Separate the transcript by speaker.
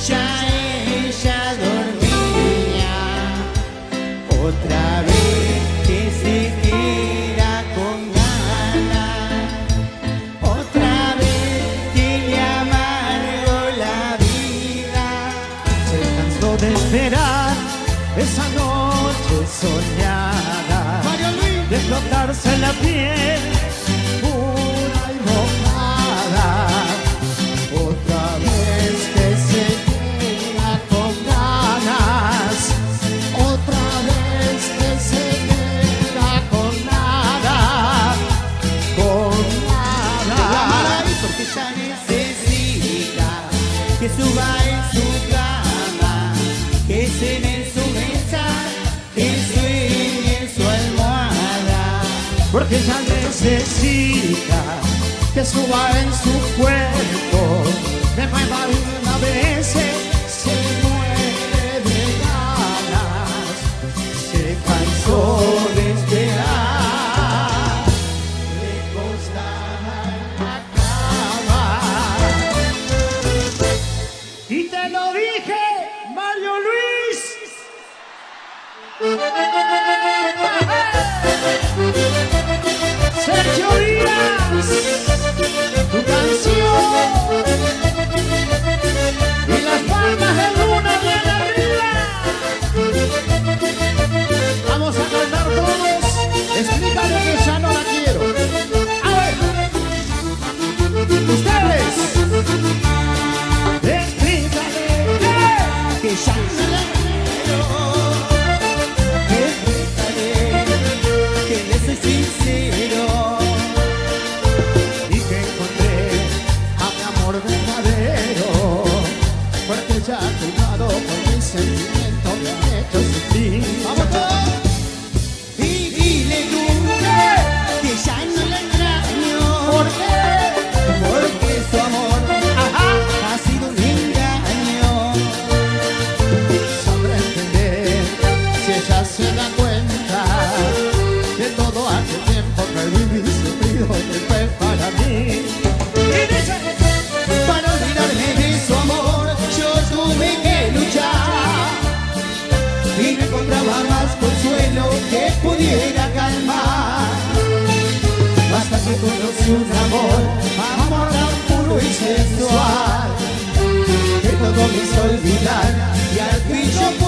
Speaker 1: ya ella dormía. Otra vez que se queda con ganas, otra vez que le amargo la vida.
Speaker 2: Se cansó de esperar esa noche soñada, de flotarse en la piel pura y mojada. Otra vez que se queda con ganas, otra vez que se queda con nada, con nada.
Speaker 1: Porque ya necesita que suba en su cama, que cene en su mesa, que sueñe en su almohada.
Speaker 2: Porque ella necesita que suba en su cuerpo, me mueva una vez, se muere de ganas, se cansó de esperar, le costaba la cama. Y te lo dije, Mario Luis. Sergio Díaz, tu canción y las palmas de luna bien arriba. Vamos a cantar todos. Explícale que ya no la quiero. A ver, ustedes. Explícale
Speaker 1: Que ya no la quiero. Explícale que le soy sincero
Speaker 2: y que encontré a mi amor verdadero, porque ya cuidado con mis sentimientos me han hecho sufrir. ¡Vamos todos!
Speaker 1: y dile tú que ya no la extraño.
Speaker 2: ¿Por qué?
Speaker 1: Porque su amor ha sido un engaño.
Speaker 2: Sabrá entender si ella se da cuenta de todo aquel tiempo que viví sufrido que fue para mí.
Speaker 1: Para olvidarme de su amor yo tuve que luchar y no encontraba más consuelo que pudiera calmar. Hasta que conocí un amor tan puro y sensual que todo me hizo olvidar y al fin yo